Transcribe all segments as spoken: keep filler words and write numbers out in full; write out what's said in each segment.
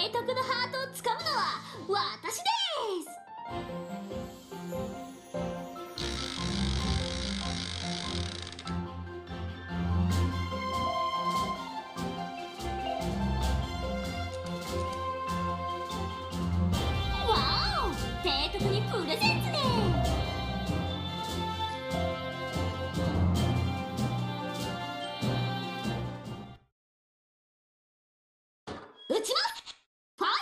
提督のハートをつかむのは私です。わお、提督にプレゼンツね。撃ちます。ファイ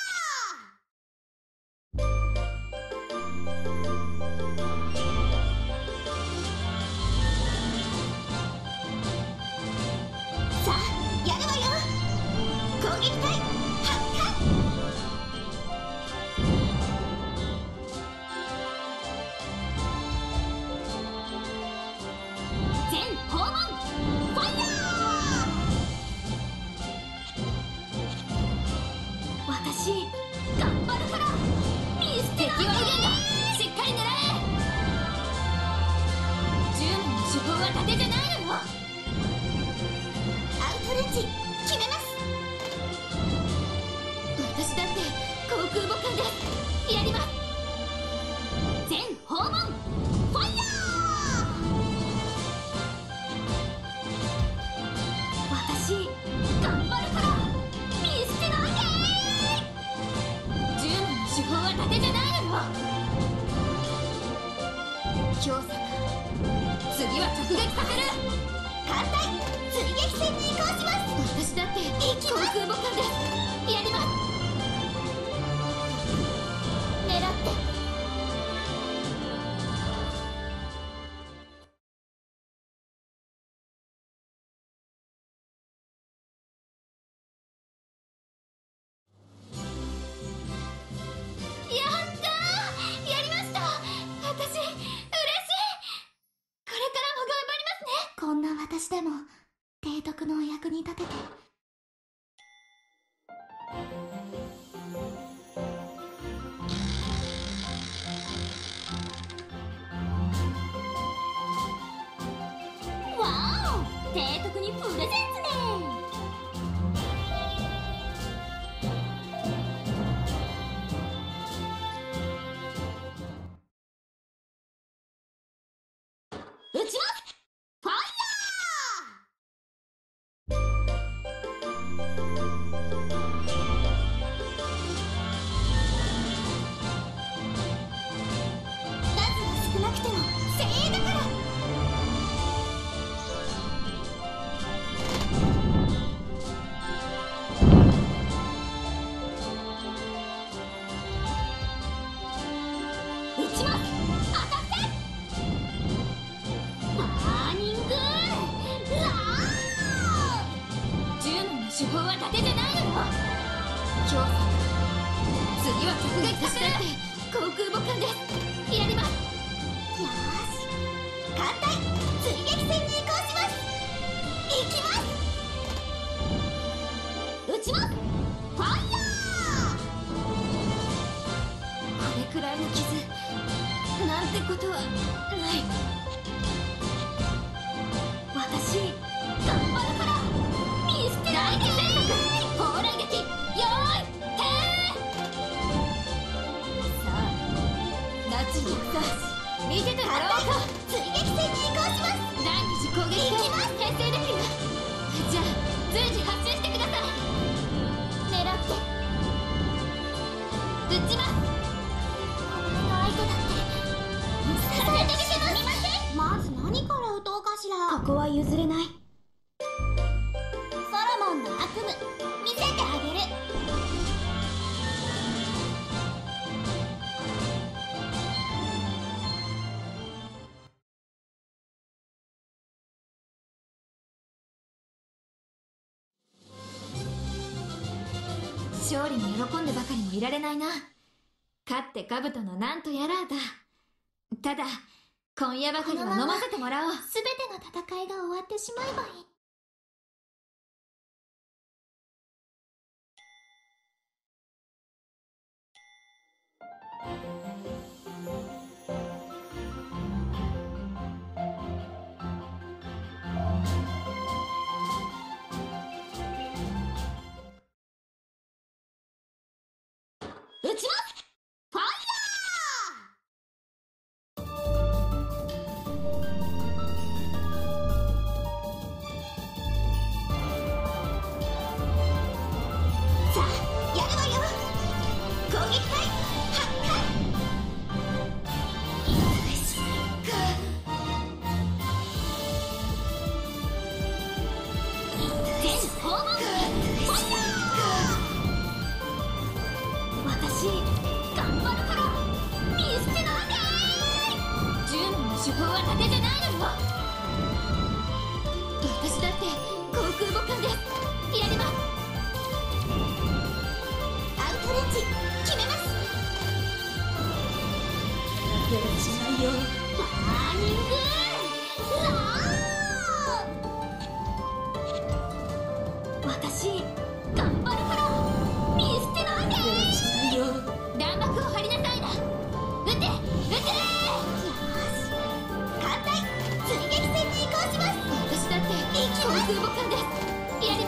ヤー。さあやるわよ。攻撃隊発火。全訪問ファイヤー。私頑張るから。見捨てないで。敵はいるんだ。しっかり狙え。じゅうねんの手法は盾じゃないのよ。アウトレンジ決めます。私だって航空母艦です。やります。全訪問ファイヤー。私頑張るから見捨てないで。じゅうねんの手法は盾じゃないのよ。強さか。次は直撃させる。艦隊追撃戦に移行します。私だって航空母艦です。やります。狙って。やったー、やりました。私嬉しい。これからも頑張りますね。こんな私でも提督のお役に立てて。わお、提督にプレゼンツね。撃ちます。ファイヤー。数は少なくても精鋭だから。撃ちます。当たって。バーニングラー。じゅうねんの手法は盾じゃないのよ。強さ。次は直撃させる。航空母艦です。やります。よーし、艦隊追撃戦に移行します。行きます。撃ちます。ファイヤー。これくらいの傷なんてことはない。私頑張るから見捨てないで。砲雷撃よーいてー。さあナチにさ見ててもらおうか。追撃戦に移行します。第二次攻撃隊編成ですよ。じゃあ随時発進してください。狙って撃ちます。相手だって支えてみせます。まず何から撃とうかしら。ここは譲れない。ソロモンの悪夢見せてあげる。勝利に喜んでばかりもいられないな。勝って兜のなんとやらだ。ただ今夜ばかりは飲ませてもらおう。すべての戦いが終わってしまえばいい。 手法は盾じゃないのよ。私だって航空母艦です。やります。アウトレンジ決めます。 負けはしないよ。 バーニングラー。私頑張るから見捨てないで。 負けはしないよ。 弾幕を張りなさいな。撃て撃て。よし艦隊追撃戦に移行します。私だって航空母艦です。やります。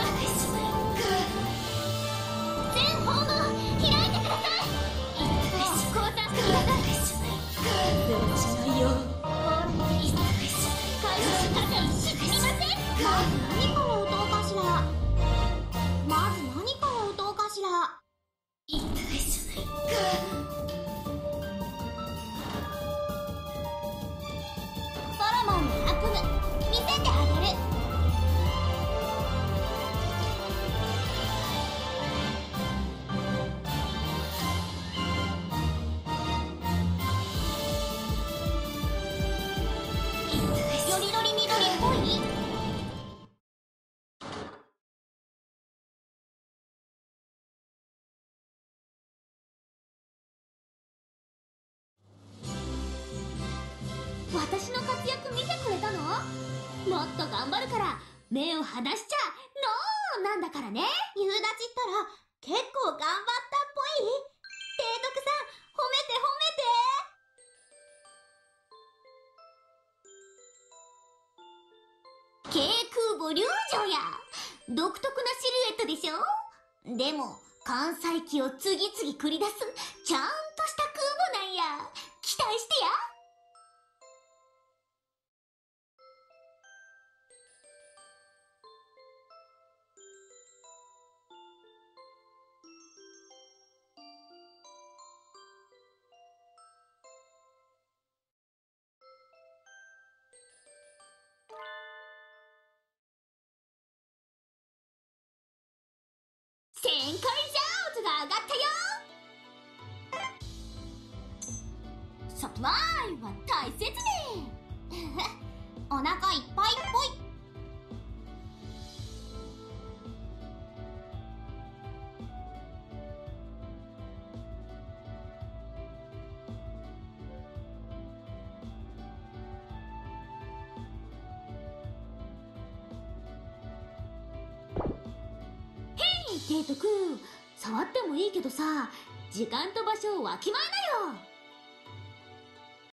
全方向開いてください。降参してください。 負けはしないよ。 回収しなさい。すみません。まず何から撃とうかしら。まず何から撃とうかしら。いい加減じゃないか。ソロモンの悪夢見せてあげる。よりどりみどりっぽい。私の活躍見てくれたの？もっと頑張るから目を離しちゃノーなんだからね。夕立ったら結構頑張ったっぽい。提督さん褒めて褒めて。軽空母龍城や独特なシルエットでしょ。でも艦載機を次々繰り出すちゃんとした空母なんや。期待してや。旋回ジャーズが上がったよ。サプライは大切ね。お腹いっぱいっぽい。提督、触ってもいいけどさ、時間と場所をわきまえな